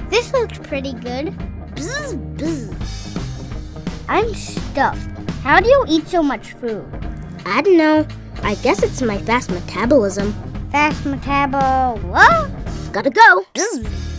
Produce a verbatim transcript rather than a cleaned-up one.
This looks pretty good. Bzz, bzz. I'm stuffed. How do you eat so much food? I don't know. I guess it's my fast metabolism. Fast metabo. What? Gotta go. Bzz.